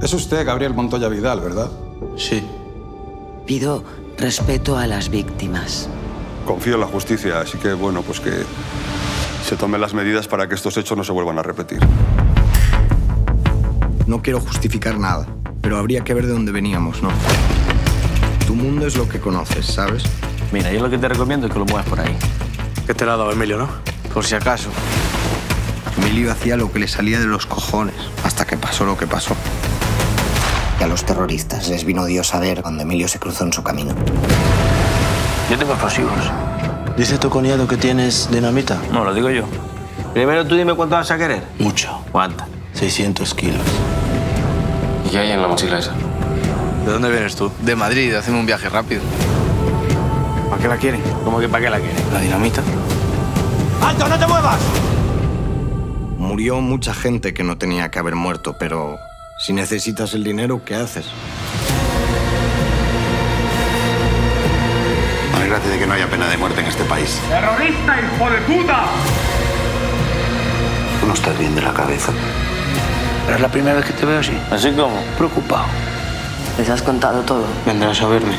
Es usted, Gabriel Montoya Vidal, ¿verdad? Sí. Pido respeto a las víctimas. Confío en la justicia, así que, bueno, pues que se tomen las medidas para que estos hechos no se vuelvan a repetir. No quiero justificar nada, pero habría que ver de dónde veníamos, ¿no? Tu mundo es lo que conoces, ¿sabes? Mira, yo lo que te recomiendo es que lo muevas por ahí. ¿Qué te la ha dado Emilio, no? Por si acaso. Emilio hacía lo que le salía de los cojones, hasta que pasó lo que pasó. Y a los terroristas les vino Dios a ver cuando Emilio se cruzó en su camino. Yo tengo explosivos. ¿Dice tu cuñado que tienes dinamita? No, lo digo yo. Primero tú dime cuánto vas a querer. Mucho. ¿Cuánta? 600 kilos. ¿Y qué hay en la mochila esa? ¿De dónde vienes tú? De Madrid, hacemos un viaje rápido. ¿Para qué la quieren? ¿Cómo que para qué la quieres? ¿La dinamita? ¡Alto, no te muevas! Murió mucha gente que no tenía que haber muerto, pero si necesitas el dinero, ¿qué haces? Alégrate de que no haya pena de muerte en este país. ¡Terrorista, hijo de puta! Tú no estás bien de la cabeza. Pero es la primera vez que te veo así. ¿Así como? Preocupado. ¿Les has contado todo? Vendrás a verme.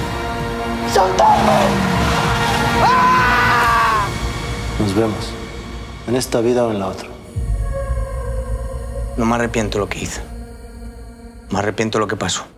Nos vemos. En esta vida o en la otra. No me arrepiento de lo que hice. Me arrepiento de lo que pasó.